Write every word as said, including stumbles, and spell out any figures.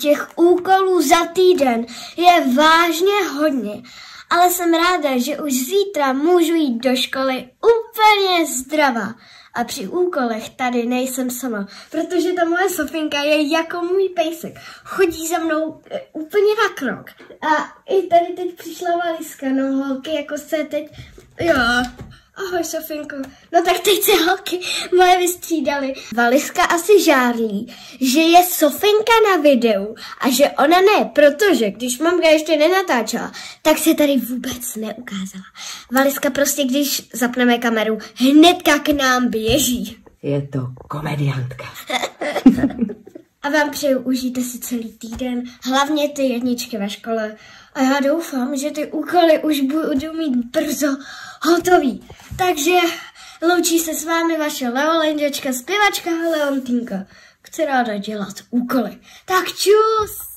těch úkolů za týden je vážně hodně, ale jsem ráda, že už zítra můžu jít do školy úplně zdravá. A při úkolech tady nejsem sama, protože ta moje Sofinka je jako můj pejsek. Chodí za mnou e, úplně na krok. A i tady teď přišla Valiska, no holky, jako se teď, jo, ahoj Sofinko. No tak teď se holky moje vystřídali. Valiska asi žárlí, že je Sofinka na videu a že ona ne, protože když mamka ještě nenatáčela, tak se tady vůbec neukázala. Valiska prostě, když zapneme kameru, hnedka k nám běží. Je to komediantka. A vám přeju, užijte si celý týden, hlavně ty jedničky ve škole. A já doufám, že ty úkoly už budu mít brzo hotový. Takže loučí se s vámi vaše Leolenděčka, zpěvačka Leontýnka, která jde dělat úkoly. Tak čus!